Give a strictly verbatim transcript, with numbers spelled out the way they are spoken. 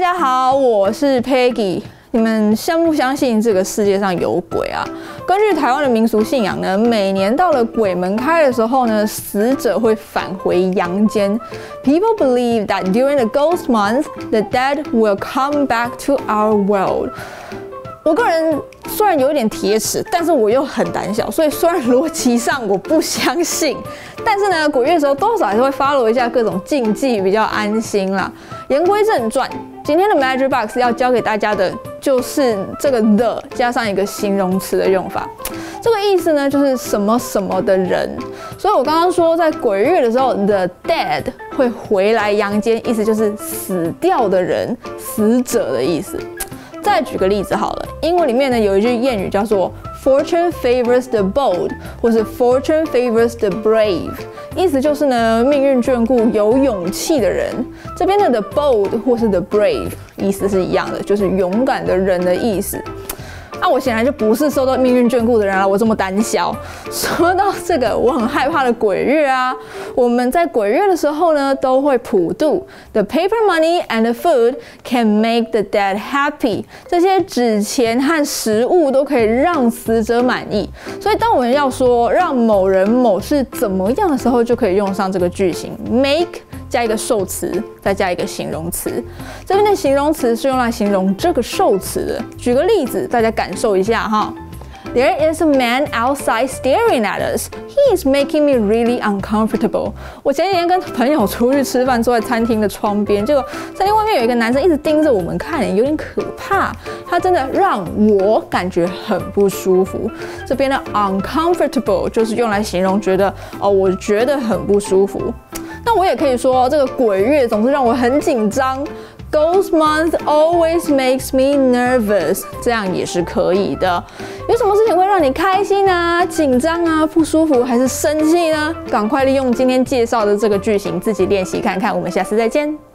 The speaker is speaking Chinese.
家好，我是 Peggy。你们相不相信这个世界上有鬼啊？根据台湾的民俗信仰呢，每年到了鬼门开的时候呢，死者会返回阳间。People believe that during the ghost month, the dead will come back to our world. 我个人虽然有一点铁齿，但是我又很胆小，所以虽然逻辑上我不相信，但是呢，鬼月的时候多少还是会 follow 一下各种禁忌，比较安心啦。言归正传，今天的 Magic Box 要教给大家的就是这个 the 加上一个形容词的用法。这个意思呢，就是什么什么的人。所以我刚刚说，在鬼月的时候 ，the dead 会回来阳间，意思就是死掉的人、死者的意思。再举个例子好了，英文里面呢有一句谚语叫做 "Fortune favors the bold" 或是 "Fortune favors the brave"， 意思就是呢命运眷顾有勇气的人。这边的 the bold 或是 the brave 意思是一样的，就是勇敢的人的意思。那、啊、我显然就不是受到命运眷顾的人了，我这么胆小。说到这个，我很害怕的鬼月啊，我们在鬼月的时候呢，都会普渡 The paper money and the food can make the dead happy。这些纸钱和食物都可以让死者满意。所以当我们要说让某人某事怎么样的时候，就可以用上这个句型 make。加一个受词，再加一个形容词。这边的形容词是用来形容这个受词的。举个例子，大家感受一下哈。There is a man outside staring at us. He is making me really uncomfortable. 我前几天跟朋友出去吃饭，坐在餐厅的窗边，结果餐厅外面有一个男生一直盯着我们看，有点可怕。他真的让我感觉很不舒服。这边的 uncomfortable 就是用来形容觉得哦，我觉得很不舒服。那我也可以说，这个鬼月总是让我很紧张。Ghost month always makes me nervous， 这样也是可以的。有什么事情会让你开心啊、紧张啊、不舒服，还是生气呢？赶快利用今天介绍的这个句型自己练习看看。我们下次再见。